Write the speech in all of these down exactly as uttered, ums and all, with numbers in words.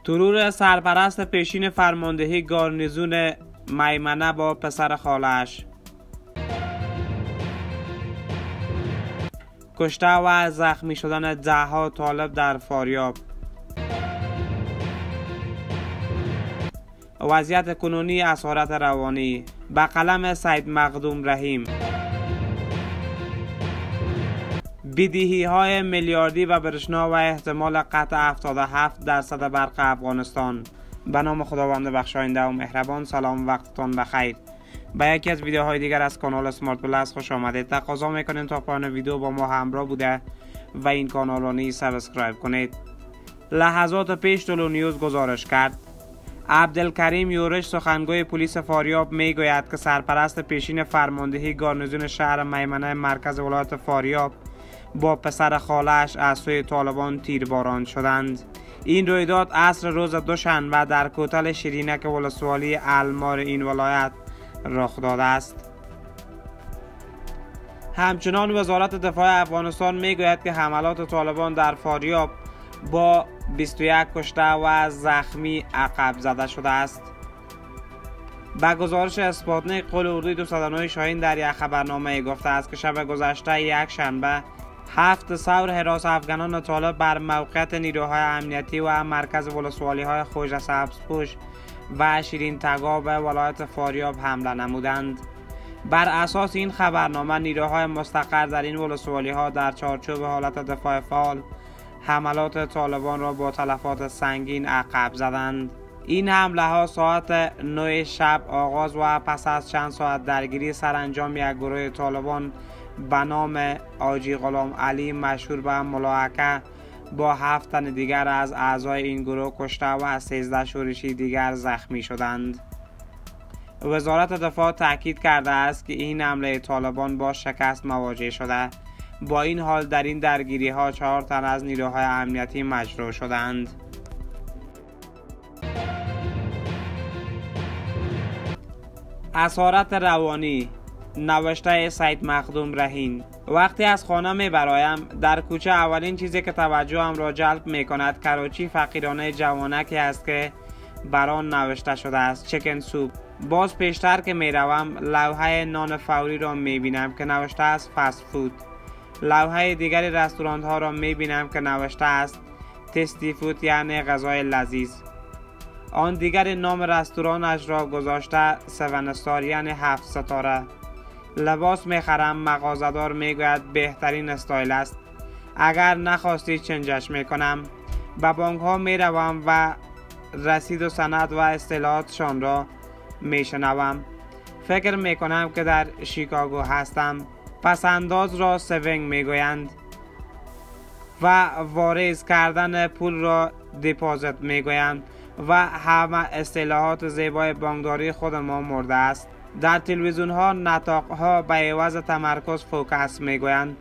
ترور سرپرست پیشین فرماندهی گارنیزون میمنه با پسر خالش. کشته و زخمی شدن دهها طالب در فاریاب. وضعیت کنونی اسارت روانی به قلم سید مخدوم رحیم. بدهی های میلیاردی و برشنا و احتمال قطع هفتاد و هفت درصد برق افغانستان. به نام خداوند بخشاینده و مهربان. سلام، وقتتان بخیر. به یکی از ویدیوهای دیگر از کانال اسمارت پلاس خوش آمدید. تقاضا میکنیم تا پایان ویدیو با ما همراه بوده و این کانال را نیز سابسکرایب کنید. لحظات پیش طلوع نیوز گزارش کرد. عبدالکریم یورش سخنگوی پلیس فاریاب میگوید که سرپرست پیشین فرماندهی گارنیزون شهر میمنه مرکز ولایت فاریاب با پسر خالش از سوی طالبان تیرباران شدند. این رویداد عصر روز دوشنبه در کوتل شیرینک ولسوالی المار این ولایت رخ داده است. همچنان وزارت دفاع افغانستان میگوید که حملات طالبان در فاریاب با بیست و یک کشته و زخمی عقب زده شده است. به گزارش اسپوتنیک قول اردوی دویست و نه شاهین در یک خبرنامه گفته است که شب گذشته یک شنبه هفت ثور حراس افغانان طالب بر موقعیت نیروهای امنیتی و مرکز ولسوالی های خوج سبزپوش و شیرین تگا به ولایت فاریاب حمله نمودند. بر اساس این خبرنامه نیروهای مستقر در این ولسوالی ها در چارچوب حالت دفاع فعال حملات طالبان را با تلفات سنگین عقب زدند. این حمله ها ساعت نه شب آغاز و پس از چند ساعت درگیری سرانجام یک گروه طالبان به نام آجی غلام علی مشهور به ملاحکه با هفت تن دیگر از اعضای این گروه کشته و سیزده شورشی دیگر زخمی شدند. وزارت دفاع تاکید کرده است که این حمله طالبان با شکست مواجه شده. با این حال در این درگیری ها چهار تن از نیروهای امنیتی مجروح شدند. اسارت روانی نوشته سید مخدوم رحیم. وقتی از خانه می برایم در کوچه اولین چیزی که توجهم را جلب می کند کراچی فقیرانه جوانکی است که بر آن نوشته شده است چکن سوپ. باز پیشتر که می روم لوحه نان فوری را می بینم که نوشته است فست فود. لوحه دیگری رستوران ها را می بینم که نوشته است تستی فود یعنی غذای لذیذ. آن دیگر نام رستورانش را گذاشته سون استار یعنی هفت ستاره. لباس می خرم، مغازه‌دار می گوید بهترین استایل است. اگر نخواستی چنجش می کنم. به بانک ها می روم و رسید و سند و اطلاعاتشان را می شنوم. فکر می کنم که در شیکاگو هستم. پس انداز را سوینگ می گویند و واریز کردن پول را دیپازیت می گویند و همه اصطلاحات زیبای بانکداری خود ما مرده است. در تلویزیون ها نطاق ها به عوض تمرکز فوکس می گویند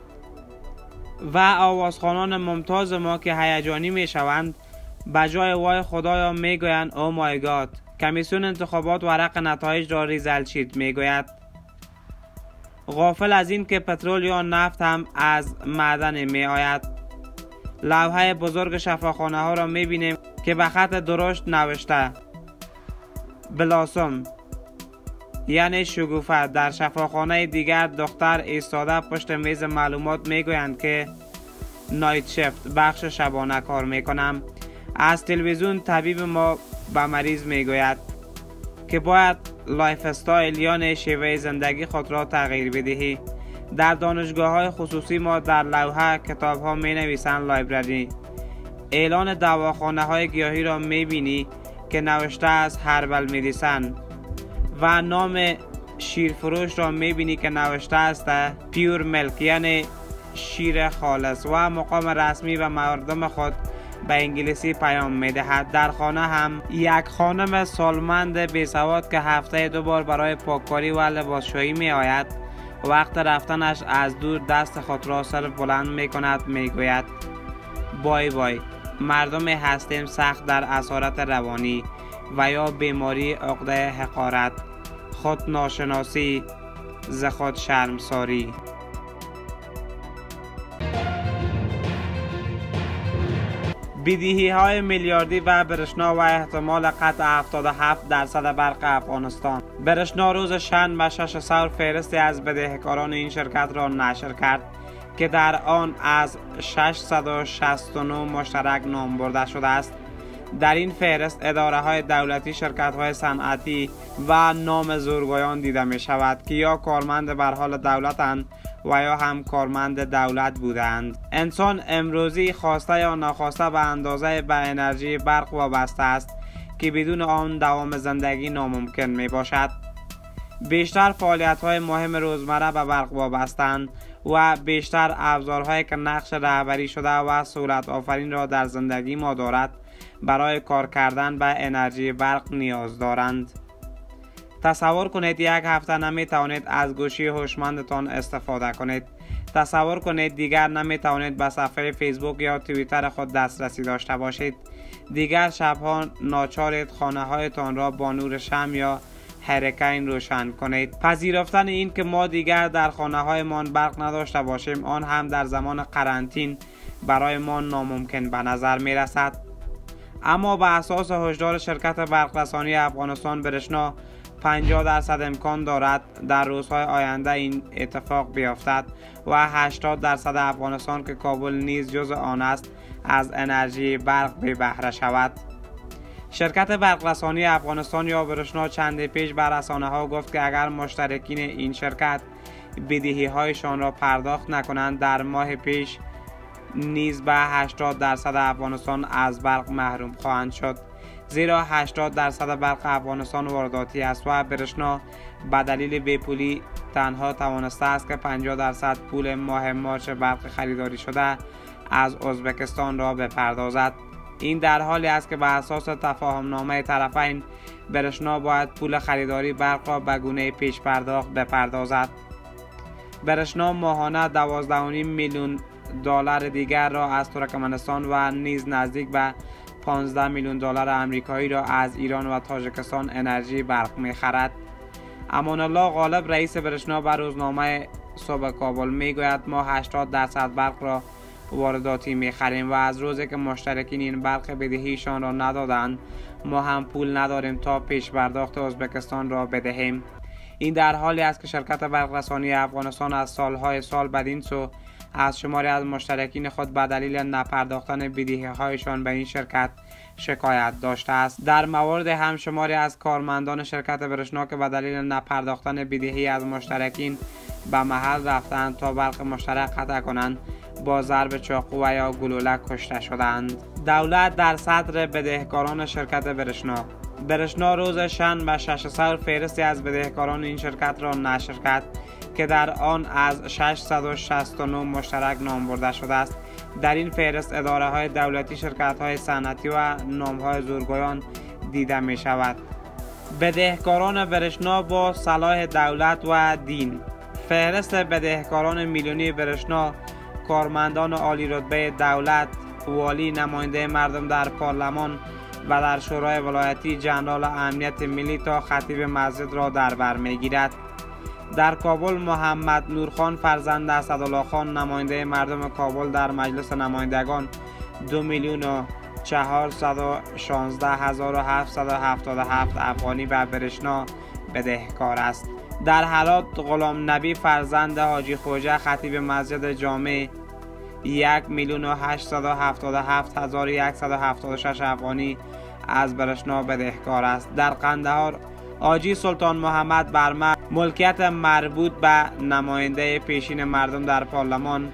و آوازخوانان ممتاز ما که هیجانی می شوند به جای وای خدایا می گویند او مای گاد. کمیسیون انتخابات ورق نتایج را ریزالت شیت می گوید. غافل از این که پترول یا نفت هم از معدن می آید. لوحه بزرگ شفاخانه ها را می بینیم که به خط درشت نوشته بلاسم یعنی شگوفه. در شفاخانه دیگر دختر ایستاده پشت میز معلومات می گویند که نایت شفت بخش شبانه کار می کنم. از تلویزیون طبیب ما به مریض می گوید که باید لایف استایل یعنی شیوه زندگی خود را تغییر بدهی. در دانشگاه های خصوصی ما در لوحه کتاب ها می نویسند لایبرری. اعلان دواخانه های گیاهی را می بینی که نوشته است هربل میدیسن و نام شیرفروش را می بینی که نوشته است پیور ملک یعنی شیر خالص و مقام رسمی و مردم خود به انگلیسی پیام می دهد. در خانه هم یک خانم سالمند بیسواد که هفته دو بار برای پاککاری و لباسشویی می آید وقت رفتنش از دور دست خود را سر بلند می کند می گوید بای بای. مردم هستیم سخت در اسارت روانی و یا بیماری عقده حقارت، خود ناشناسی، ز خود شرمساری. بدهی های میلیاردی و برشنا و احتمال قطع هفتاد و هفت درصد برق افغانستان. برشنا روز شنبه شش سور فهرستی از بدهکاران این شرکت را نشر کرد که در آن از ششصد و شصت و نه مشترک نام برده شده است. در این فهرست اداره های دولتی، شرکت های صنعتی و نام زورگویان دیده می شود که یا کارمند بر حال دولتند و یا هم کارمند دولت بودند. انسان امروزی خواسته یا ناخواسته به اندازه به انرژی برق وابسته است که بدون آن دوام زندگی ناممکن می باشد. بیشتر فعالیت های مهم روزمره به برق وابستند و بیشتر ابزارهایی که نقش رهبری شده و سهولت آفرین را در زندگی ما دارد برای کار کردن به انرژی برق نیاز دارند. تصور کنید یک هفته نمی توانید از گوشی هوشمندتان استفاده کنید. تصور کنید دیگر نمی توانید به صفحه فیسبوک یا توییتر خود دسترسی داشته باشید. دیگر شبها ناچارید خانه هایتان را با نور شمع یا هریکین روشن کنید. پذیرفتن این که ما دیگر در خانه هایمان برق نداشته باشیم، آن هم در زمان قرنطینه، برای ما ناممکن به نظر می رسد. اما به اساس هشدار شرکت برق رسانی افغانستان برشنا، پنجاه درصد امکان دارد در روزهای آینده این اتفاق بیفتد و هشتاد درصد افغانستان که کابل نیز جزء آن است از انرژی برق بی بهره شود. شرکت برق رسانی افغانستان یا برشنا چند پیش بر رسانه ها گفت که اگر مشترکین این شرکت بدهی هایشان را پرداخت نکنند، در ماه پیش نیز به هشتاد درصد افغانستان از برق محروم خواهند شد، زیرا هشتاد درصد برق افغانستان وارداتی است و برشنا به دلیل بیپولی تنها توانسته است که پنجاه درصد پول ماه مارچ برق خریداری شده از ازبکستان را بپردازد. این در حالی است که به اساس تفاهم نامه طرفین برشنا باید پول خریداری برق را به گونه پیش پرداخت بپردازد. برشنا ماهانه دوازده و نیم میلیون دلار دیگر را از ترکمنستان و نیز نزدیک به پانزده میلیون دلار آمریکایی را از ایران و تاجیکستان انرژی برق می خرد. امان الله غالب رئیس برشنا به روزنامه صبح کابل می گوید ما هشتاد درصد برق را وارداتی می خریم و از روزی که مشترکین این برق بدهیشان را ندادند، ما هم پول نداریم تا پیش پرداخت ازبکستان را بدهیم. این در حالی است که شرکت برق رسانی افغانستان از سالهای سال بدین سو از شماری از مشترکین خود به دلیل نپرداختن بدهی هایشان به این شرکت شکایت داشته است. در مورد هم شماری از کارمندان شرکت برشنا که به دلیل نپرداختن بدهی از مشترکین به محل رفتند تا برق مشترک قطع کنند، با ضرب چاقو و یا گلوله کشته شدند. دولت در صدر بدهکاران شرکت برشنا. برشنا روز شنبه شش سور فهرستی از بدهکاران این شرکت را نشر کرد که در آن از ششصد و شصت و نه مشترک نام برده شده است. در این فهرست اداره های دولتی، شرکت های صنعتی و نام های زورگویان دیده می شود. بدهکاران برشنا با صلاح دولت و دین. فهرست بدهکاران میلیونی برشنا، کارمندان عالی رتبه دولت، والی، نماینده مردم در پارلمان و در شورای ولایتی، جنرال امنیت ملی تا خطیب مسجد را در بر میگیرد. در کابل محمد نورخان فرزند اسدالله خان، نماینده مردم کابل در مجلس نمایندگان، دو میلیون و چهارصد و شانزده هزار و هفتصد و هفتاد و هفت افغانی به برشنا بدهکار است. در هرات غلام نبی فرزند حاجی خوجه، خطیب مسجد جامع، یک میلیون و هشتصد و هفتاد و هفت هزار و صد و هفتاد و شش افغانی از برشنا بدهکار است. در قندهار حاجی سلطان محمد برمه، ملکیت مربوط به نماینده پیشین مردم در پارلمان،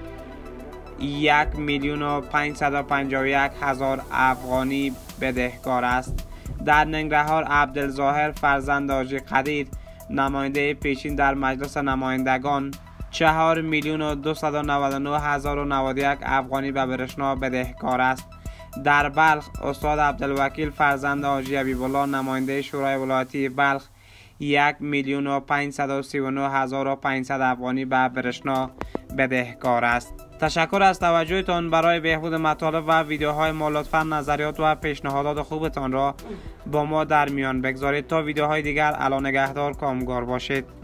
یک میلیون و پانصد و پنجاه و یک هزار افغانی بدهکار است. در ننگرهار عبدالظاهر فرزند حاجی قدیر، نماینده پیشین در مجلس نمایندگان، چهار میلیون و دویست و نود و نه هزار و نود و یک افغانی به برشنا بدهکار است. در بلخ استاد عبدالوکیل فرزند حاجی حبیبالله، نماینده شورای ولایتی بلخ، یک میلیون و پانصد و سی و نه هزار و پانصد افغانی به برشنا بدهکار است. تشکر از توجهتان. برای بهبود مطالب و ویدیوهای ما لطفا نظریات و پیشنهادات خوبتان را با ما در میان بگذارید. تا ویدیوهای دیگر، الا نگهدار، کامگار باشید.